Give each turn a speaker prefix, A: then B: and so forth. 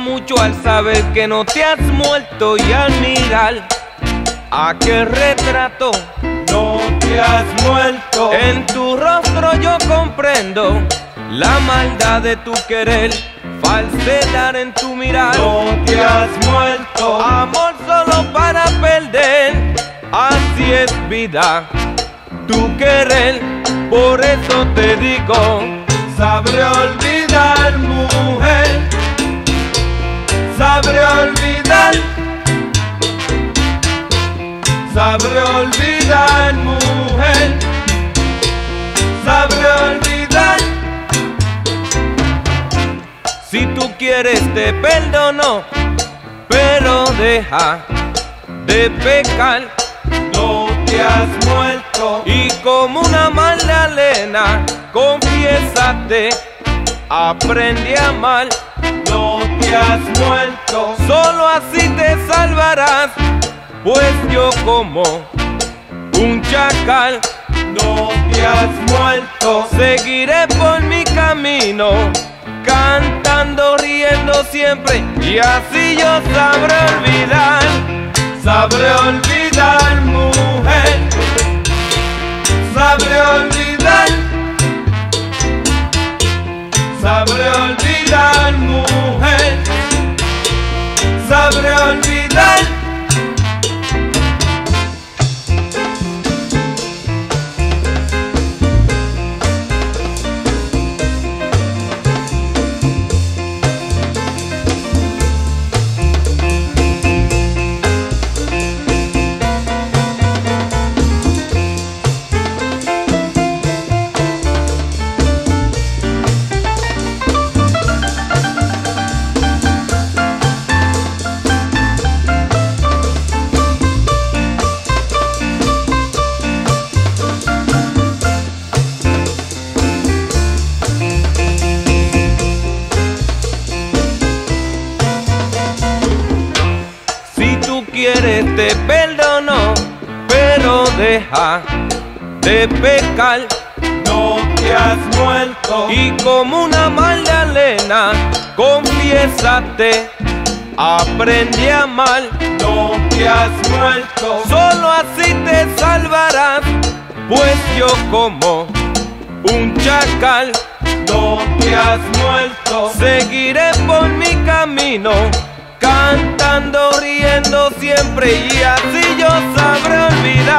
A: mucho al saber que no te has muerto y al mirar aquel retrato.
B: No te has muerto.
A: En tu rostro yo comprendo la maldad de tu querer, falsedad en tu mirar.
B: No te has muerto.
A: Amor solo para perder, así es vida, tu querer. Por eso te digo,
B: sabré olvidar, mujer. Sabré olvidar. Sabré olvidar, mujer. Sabré olvidar.
A: Si tú quieres te perdono, pero deja de pecar.
B: No te has muerto.
A: Y como una Magdalena, confiésate, aprende a amar.
B: No te has muerto.
A: Solo así te salvarás, pues yo como un chacal
B: no te has muerto.
A: Seguiré por mi camino, cantando, riendo siempre, y así yo sabré olvidar.
B: Sabré olvidar, mujer. Sabré olvidar. Sabré olvidar, mujer. Sabré olvidar.
A: Te perdono, pero deja de pecar.
B: No te has muerto.
A: Y como una Magdalena, confiésate, aprende a amar.
B: No te has muerto.
A: Solo así te salvarás, pues yo como un chacal
B: no te has muerto.
A: Seguiré por mi camino, cantando, riendo siempre, y así yo sabré olvidar.